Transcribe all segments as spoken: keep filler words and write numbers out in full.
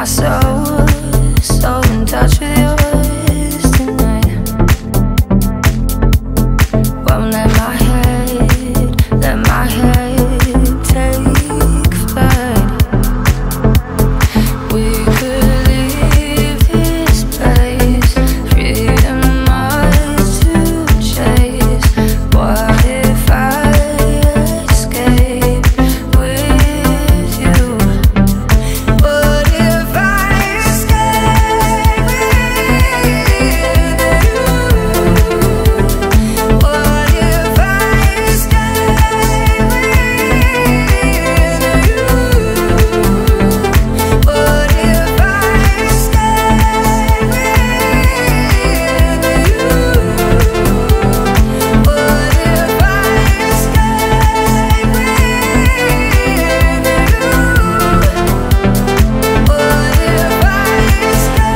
soul, so in touch with yours tonight. Won't let my head, let my head take flight. We could leave this place, freedom ours to chase. What if I escape with you? What if I escape with you? What if I escape with you? What if I escape with you? What if I escape with you? What if I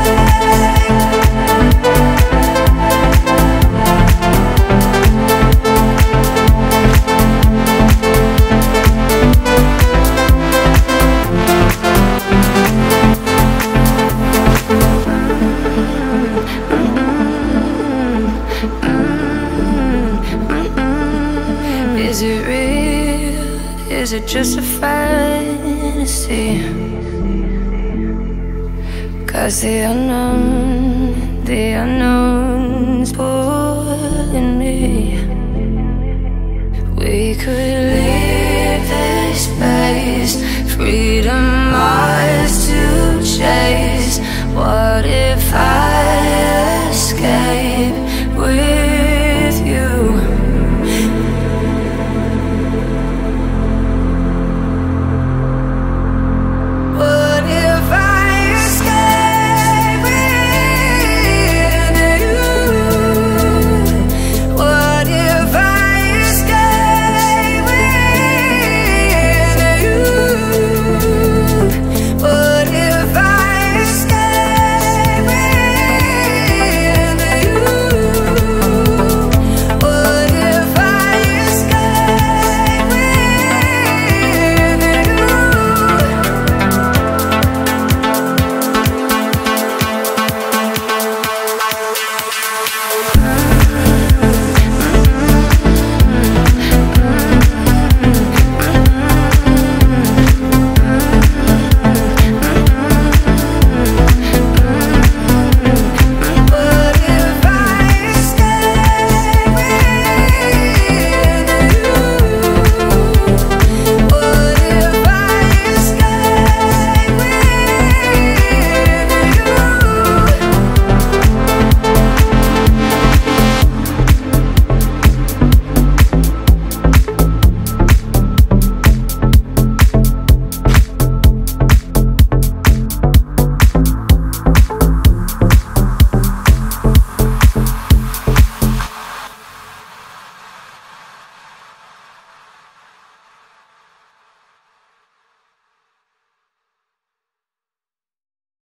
Is it real? Is it just a fantasy? 'Cause the unknown, the unknown's pulling me. We could leave this space, freedom.